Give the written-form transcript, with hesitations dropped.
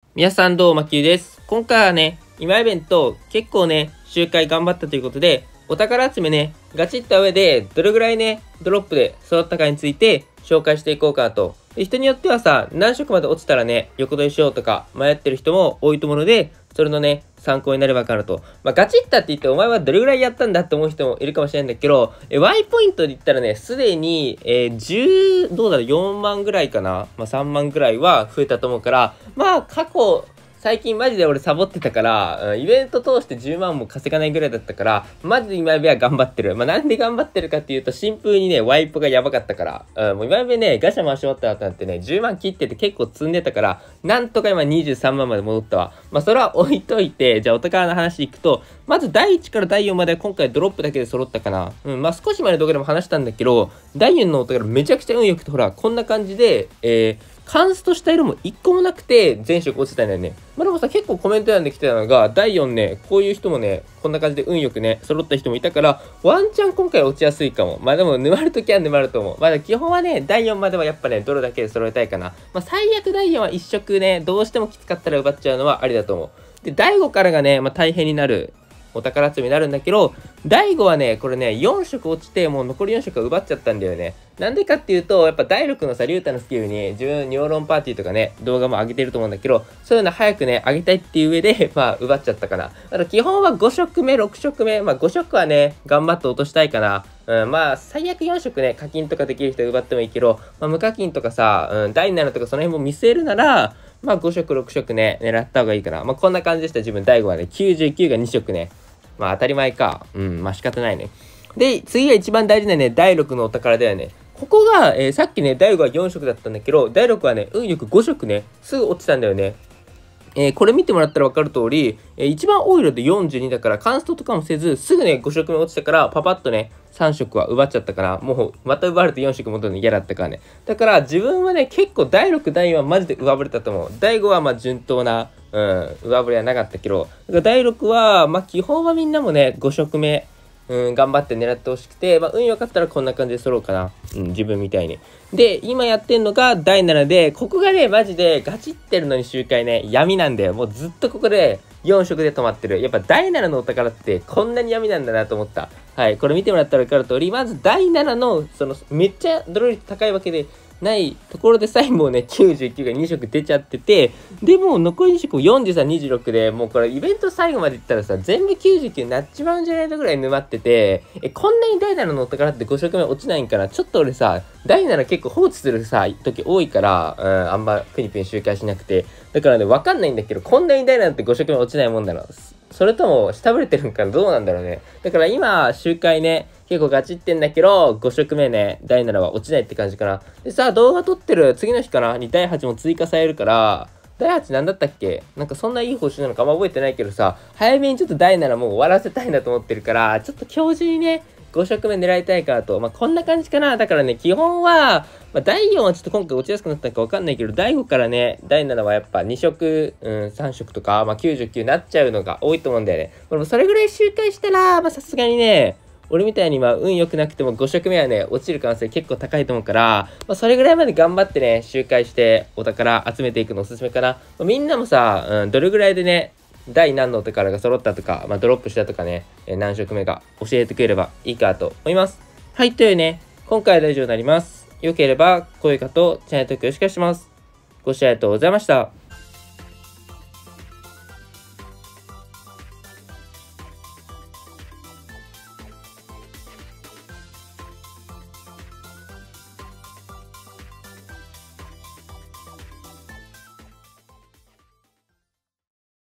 皆さんどうも、まきゅうです。今回はね、今イベント結構ね、周回頑張ったということで、お宝集めね、ガチった上で、どれぐらいね、ドロップで揃ったかについて紹介していこうかなと。で、人によってはさ、何色まで落ちたらね、横取りしようとか迷ってる人も多いと思うので、それのね、参考になればかなと。ガチったって言って、お前はどれぐらいやったんだって思う人もいるかもしれないんだけど、Y ポイントで言ったらね、すでに、10、どうだろう、4万ぐらいかな。3万ぐらいは増えたと思うから、過去、最近マジで俺サボってたから、イベント通して10万も稼がないぐらいだったから、マジで今指は頑張ってる。なんで頑張ってるかっていうと、シンプルにね、ワイプがやばかったから。もう今指ね、ガシャ回し終わった後なんてね、10万切ってて結構積んでたから、なんとか今23万まで戻ったわ。それは置いといて、じゃあお宝の話いくと、まず第1から第4までは今回ドロップだけで揃ったかな。少し前の動画でも話したんだけど、第4のお宝めちゃくちゃ運良くて、ほら、こんな感じで、カンストした色も1個もなくて全色落ちてたんだよね。でもさ、結構コメント欄で来てたのが、第4ね、こういう人もね、こんな感じで運よくね、揃った人もいたから、ワンチャン今回落ちやすいかも。でも、沼るときは沼ると思う。基本はね、第4まではやっぱね、どれだけで揃えたいかな。最悪第4は1色ね、どうしてもきつかったら奪っちゃうのはありだと思う。で、第5からがね、大変になる。お宝集めになるんだけど、第5はね、これね、4色落ちて、もう残り4色奪っちゃったんだよね。なんでかっていうと、やっぱ第6のさ、リュウタのスキルに、自分、ニョーロンパーティーとかね、動画も上げてると思うんだけど、そういうの早くね、上げたいっていう上で、奪っちゃったかな。だから基本は5色目、6色目、5色はね、頑張って落としたいかな。最悪4色ね、課金とかできる人奪ってもいいけど、無課金とかさ、第7とかその辺も見据えるなら、5色、6色ね、狙った方がいいかな。こんな感じでした、自分、第5はね、99が2色ね。当たり前か。仕方ないね。で、次が一番大事なね、第6のお宝だよね。ここが、さっきね、第5は4色だったんだけど、第6はね、運よく5色ね、すぐ落ちたんだよね。これ見てもらったら分かる通り、一番多いので42だから、カンストとかもせず、すぐね、5色目落ちたから、パパッとね、3色は奪っちゃったから、もう、また奪われて4色戻るの嫌だったからね。だから、自分はね、結構第6、第4はマジで奪われたと思う。第5は順当な、上振れはなかったけど、だから第6は、基本はみんなもね、5色目、頑張って狙ってほしくて、運良かったらこんな感じで揃うかな。自分みたいに。で、今やってんのが第7で、ここがね、マジでガチってるのに周回ね、闇なんだよ。もうずっとここで4色で止まってる。やっぱ第7のお宝ってこんなに闇なんだなと思った。はい、これ見てもらったら分かる通り、まず第7の、めっちゃドロー率高いわけで、ないところでさえもうね、99が2色出ちゃってて、でも残り2色43、26で、もうこれイベント最後までいったらさ、全部99になっちまうんじゃないのぐらい沼ってて、こんなに第7のお宝って5色目落ちないんかな。ちょっと俺さ、第7結構放置するさ、時多いから、あんまプニプニ周回しなくて。だからね、わかんないんだけど、こんなに第7って5色目落ちないもんだろ。それとも下振れてるんかな、どうなんだろうね。だから今、周回ね、結構ガチってんだけど、5色目ね、第7は落ちないって感じかな。でさ、動画撮ってる次の日かなに第8も追加されるから、第8なんだったっけ、なんかそんないい報酬なのかあんま覚えてないけどさ、早めにちょっと第7もう終わらせたいなと思ってるから、ちょっと今日中にね、5色目狙いたいかなと。こんな感じかな。だからね、基本は、第4はちょっと今回落ちやすくなったのかわかんないけど、第5からね、第7はやっぱ2色、3色とか、99になっちゃうのが多いと思うんだよね。これもそれぐらい周回したら、さすがにね、俺みたいに運良くなくても5色目はね、落ちる可能性結構高いと思うから、それぐらいまで頑張ってね、周回してお宝集めていくのおすすめかな。みんなもさ、どれぐらいでね、第何のお宝が揃ったとか、ドロップしたとかね、何色目か教えてくれればいいかと思います。はい、というね、今回は以上になります。よければ高評価とチャンネル登録よろしくお願いします。ご視聴ありがとうございました。